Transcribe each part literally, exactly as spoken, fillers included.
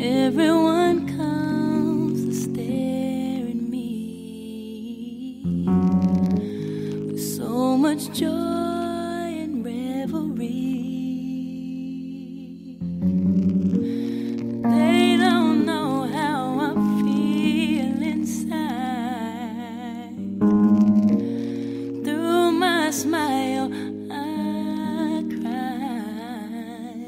Everyone comes to stare at me with so much joy and revelry. They don't know how I feel inside. Through my smile, I cry.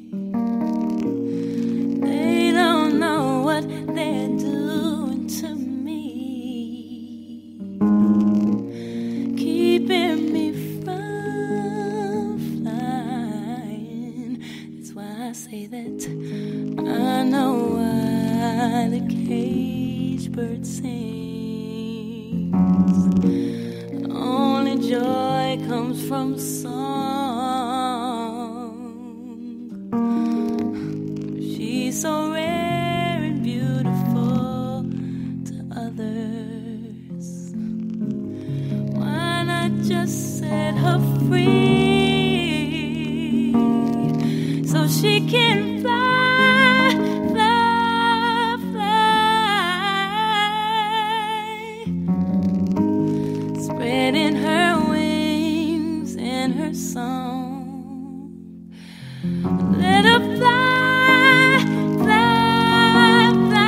They don't know what they're doing to me, keeping me from flying. That's why I say that I know why the cage bird sings. Only joy comes from song. She's so rare and beautiful to others. Why not just set her free so she can fly, fly, fly, spreading her wings and her song. Let her fly, fly,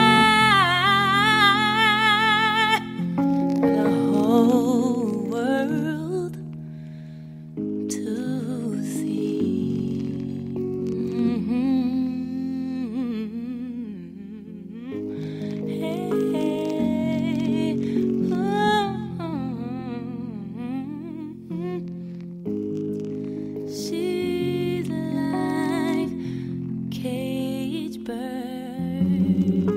fly, for the whole world to see. Mm-hmm. Hey, oh, she's like cage bird.